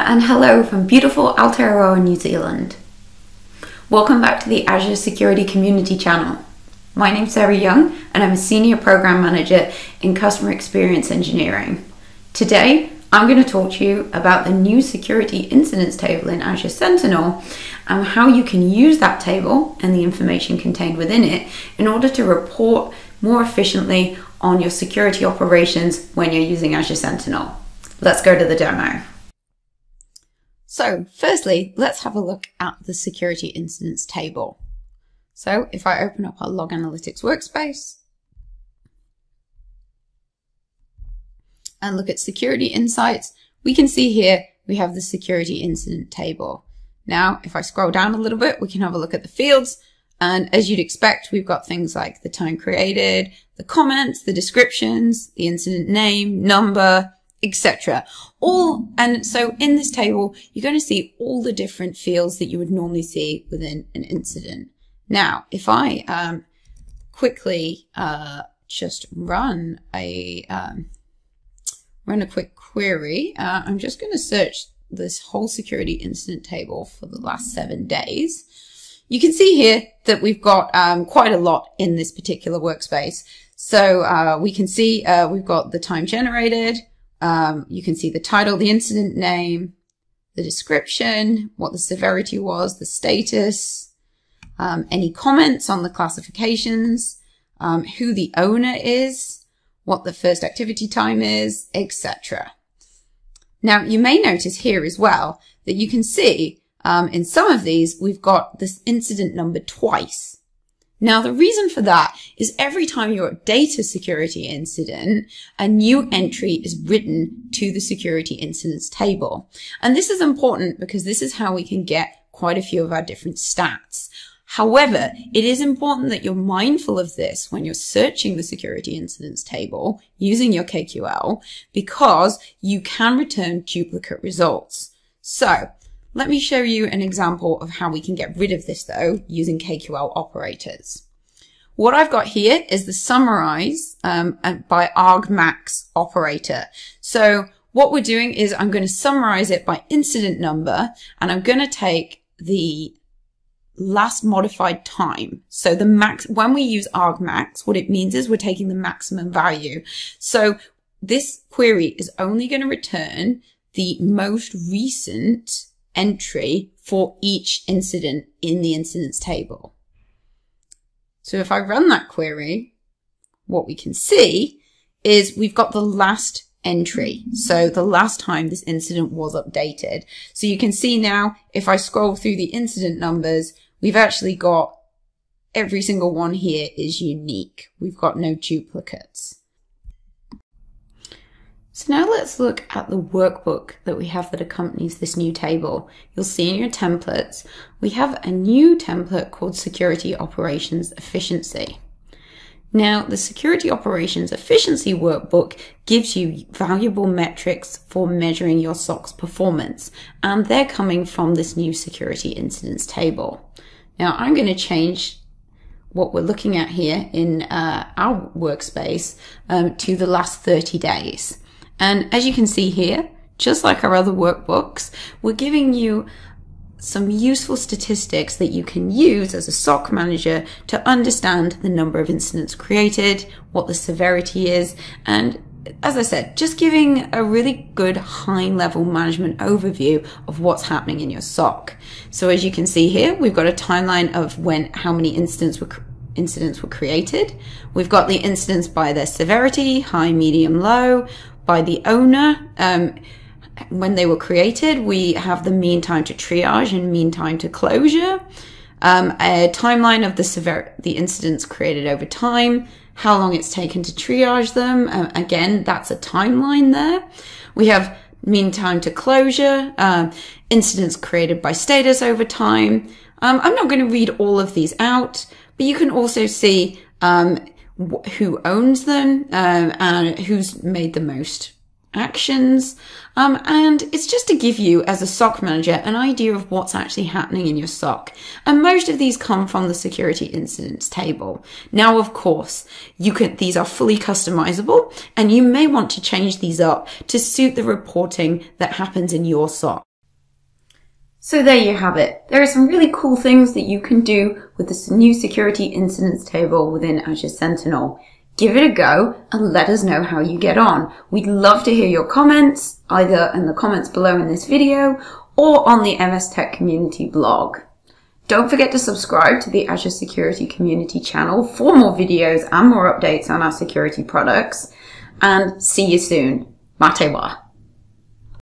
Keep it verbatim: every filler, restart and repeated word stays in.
and hello from beautiful Aotearoa, New Zealand. Welcome back to the Azure Security Community channel. My name's Sarah Young and I'm a Senior Program Manager in Customer Experience Engineering. Today, I'm going to talk to you about the new Security Incidents table in Azure Sentinel and how you can use that table and the information contained within it in order to report more efficiently on your security operations when you're using Azure Sentinel. Let's go to the demo. So firstly, let's have a look at the Security Incidents table. So if I open up our Log Analytics workspace and look at Security Insights, we can see here we have the Security Incident table. Now, if I scroll down a little bit, we can have a look at the fields. And as you'd expect, we've got things like the time created, the comments, the descriptions, the incident name, number, et cetera. All, and so in this table, you're going to see all the different fields that you would normally see within an incident. Now, if I um, quickly uh, just run a um, run a quick query, uh, I'm just going to search this whole security incident table for the last seven days. You can see here that we've got um, quite a lot in this particular workspace. So uh, we can see uh, we've got the time generated. Um, you can see the title, the incident name, the description, what the severity was, the status, um, any comments on the classifications, um, who the owner is, what the first activity time is, et cetera. Now, you may notice here as well that you can see um, in some of these, we've got this incident number twice. Now, the reason for that is every time you update a security incident, a new entry is written to the security incidents table. And this is important because this is how we can get quite a few of our different stats. However, it is important that you're mindful of this when you're searching the security incidents table using your K Q L, because you can return duplicate results. So let me show you an example of how we can get rid of this though using K Q L operators. What I've got here is the summarize um, by argmax operator. So what we're doing is I'm going to summarize it by incident number, and I'm going to take the last modified time. So the max, when we use argmax, what it means is we're taking the maximum value. So this query is only going to return the most recent entry for each incident in the incidents table. So if I run that query, what we can see is we've got the last entry. So the last time this incident was updated. So you can see now, if I scroll through the incident numbers, we've actually got every single one here is unique. We've got no duplicates. So now let's look at the workbook that we have that accompanies this new table. You'll see in your templates, we have a new template called Security Operations Efficiency. Now, the Security Operations Efficiency workbook gives you valuable metrics for measuring your S O C's performance, and they're coming from this new Security Incidents table. Now, I'm going to change what we're looking at here in uh, our workspace um, to the last thirty days. And as you can see here, just like our other workbooks, we're giving you some useful statistics that you can use as a S O C manager to understand the number of incidents created, what the severity is, and as I said, just giving a really good high-level management overview of what's happening in your S O C. So as you can see here, we've got a timeline of when, how many incidents were incidents were created. We've got the incidents by their severity, high, medium, low. By the owner, um, when they were created, we have the mean time to triage and mean time to closure, um, a timeline of the sever the incidents created over time, how long it's taken to triage them. Uh, again, that's a timeline there. We have mean time to closure, uh, incidents created by status over time. Um, I'm not going to read all of these out, but you can also see um, who owns them, um, and who's made the most actions. Um, and it's just to give you, as a S O C manager, an idea of what's actually happening in your S O C. And most of these come from the Security Incidents table. Now, of course, you can, these are fully customizable, and you may want to change these up to suit the reporting that happens in your S O C. So there you have it. There are some really cool things that you can do with this new security incidents table within Azure Sentinel. Give it a go and let us know how you get on. We'd love to hear your comments, either in the comments below in this video or on the M S Tech Community blog. Don't forget to subscribe to the Azure Security Community channel for more videos and more updates on our security products. And see you soon. Matewa.